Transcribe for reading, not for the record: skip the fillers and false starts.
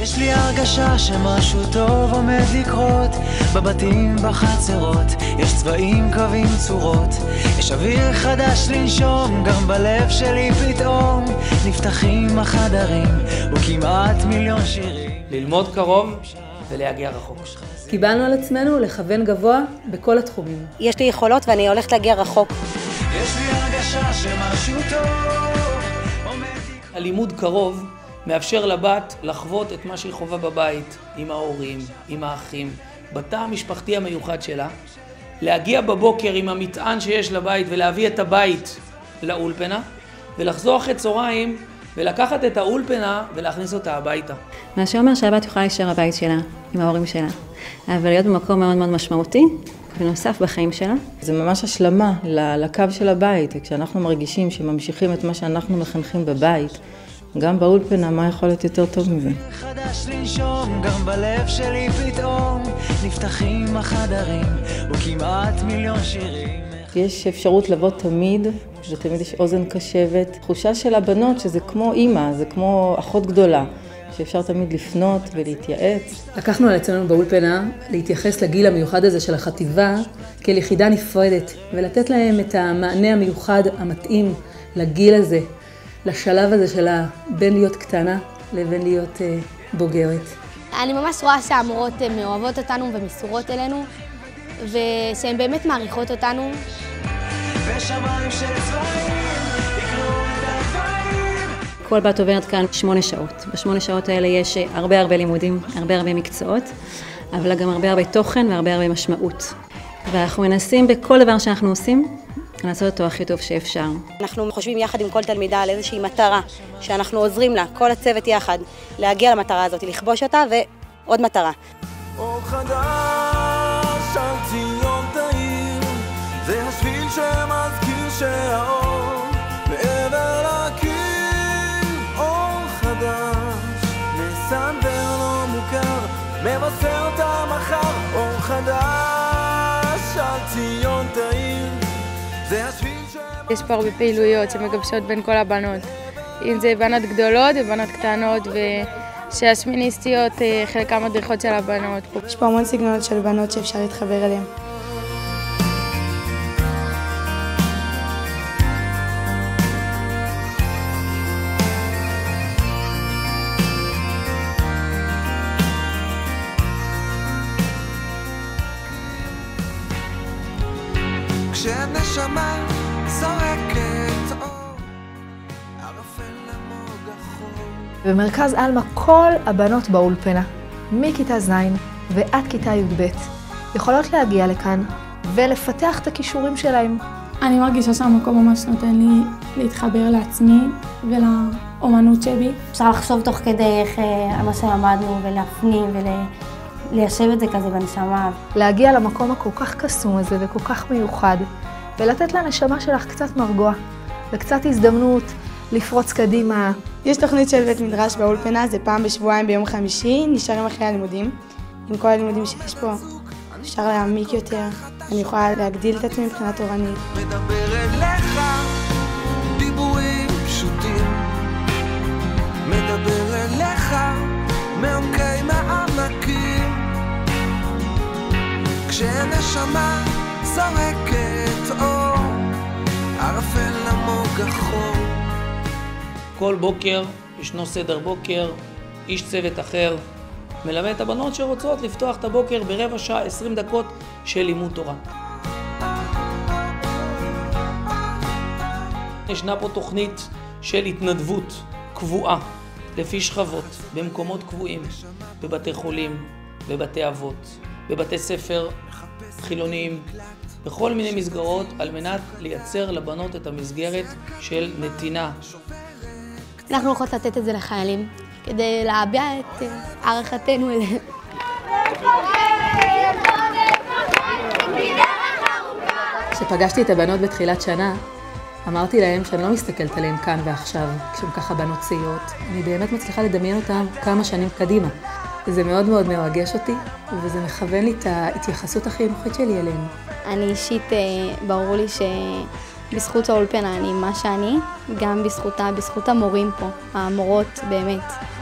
יש לי הרגשה שמשהו טוב עומד לקרות, בבתים, בחצרות, יש צבעים, קווים, צורות, יש אוויר חדש לנשום, גם בלב שלי פתאום נפתחים החדרים, וכמעט מיליון שירים. ללמוד קרוב ולהגיע רחוק. קיבלנו על עצמנו לכוון גבוה בכל התחומים. יש לי יכולות ואני הולכת להגיע רחוק. יש לי הרגשה שמשהו טוב עומד לקרות. הלימוד קרוב מאפשר לבת לחוות את מה שהיא חובה בבית, עם ההורים, עם האחים, בתא המשפחתי המיוחד שלה, להגיע בבוקר עם המטען שיש לבית ולהביא את הבית לאולפנה, ולחזור אחרי צהריים ולקחת את האולפנה ולהכניס אותה הביתה. מה שאומר שהבת יכולה להישאר הבית שלה, עם ההורים שלה, אבל להיות במקום מאוד מאוד משמעותי, ונוסף בחיים שלה. זה ממש השלמה לקו של הבית, וכשאנחנו מרגישים שממשיכים את מה שאנחנו מחנכים בבית, גם באולפנה, מה יכול להיות יותר טוב מזה? חדש לנשום, גם בלב שלי פתאום נפתחים החדרים, וכמעט מיליון שירים. יש אפשרות לבוא תמיד, ותמיד יש אוזן קשבת. תחושה של הבנות שזה כמו אימא, זה כמו אחות גדולה, שאפשר תמיד לפנות ולהתייעץ. לקחנו על עצמנו באולפנה להתייחס לגיל המיוחד הזה של החטיבה כאל יחידה נפרדת, ולתת להם את המענה המיוחד המתאים לגיל הזה, לשלב הזה של בין להיות קטנה לבין להיות בוגרת. אני ממש רואה שהמורות מאוהבות אותנו ומסורות אלינו, ושהן באמת מעריכות אותנו. ושמיים של צבעים יקראו את הדברים. כל בת עוברת כאן 8 שעות. ב8 שעות האלה יש הרבה לימודים, הרבה מקצועות, אבל גם הרבה תוכן והרבה משמעות. ואנחנו מנסים בכל דבר שאנחנו עושים, לעשות אותו הכי טוב שאפשר. אנחנו חושבים יחד עם כל תלמידה על איזושהי מטרה, שאנחנו עוזרים לה, כל הצוות יחד, להגיע למטרה הזאת, לכבוש אותה ועוד מטרה. אור חדש על ציון תאיר, זה השביל שמזכיר שהאור מעבר לקיר. אור חדש, מסנבר לא מוכר, מבשר את המחר. אור חדש על ציון תאיר, זה השביל יש פה הרבה פעילויות שמגבשות בין כל הבנות, אם זה בנות גדולות ובנות קטנות, ושהשמיניסטיות חלקם מדריכות של הבנות. יש פה המון סגנונות של בנות שאפשר להתחבר אליהם. כשנשמה זורקת אור, ערפל למוג החול. במרכז אלמה כל הבנות באולפנה, מכיתה ז' ועד כיתה י"ב, יכולות להגיע לכאן ולפתח את הכישורים שלהם. אני מרגישה שהמקום ממש נותן לי להתחבר לעצמי ולאומנות שבי. אפשר לחשוב תוך כדי איך מה שלמדנו ולהפנים וליישב את זה כזה בנשמה. להגיע למקום הכל כך קסום הזה וכל כך מיוחד, ולתת לנשמה שלך קצת מרגוע וקצת הזדמנות לפרוץ קדימה. יש תוכנית של בית מדרש באולפנה, זה פעם בשבועיים ביום חמישי, נשארים אחרי הלימודים. עם כל הלימודים שיש פה, אפשר להעמיק יותר, אני יכולה להגדיל את עצמי מבחינה תורנית. מדבר אליך דיבורים פשוטים, מדבר אליך מעומקי מעמקים, כשנשמה זורקת אור, ערפל למוג החול. כל בוקר ישנו סדר בוקר, איש צוות אחר, מלמד את הבנות שרוצות לפתוח את הבוקר ברבע שעה, 20 דקות של לימוד תורה. ישנה פה תוכנית של התנדבות קבועה, לפי שכבות, במקומות קבועים, בבתי חולים, בבתי אבות, בבתי ספר חילוניים, בכל מיני מסגרות, על מנת לייצר לבנות את המסגרת של נתינה. אנחנו יכולות לתת את זה לחיילים, כדי להביע את הערכתנו אליהם. כשפגשתי את הבנות בתחילת שנה, אמרתי להם שאני לא מסתכלת עליהם כאן ועכשיו, כשהם ככה בנות צעירות. אני באמת מצליחה לדמיין אותם כמה שנים קדימה. זה מאוד מאוד מרגש אותי, וזה מכוון לי את ההתייחסות החינוכית שלי אליהם. אני אישית, ברור לי שבזכות האולפנה אני מה שאני, גם בזכות המורים פה, המורות באמת.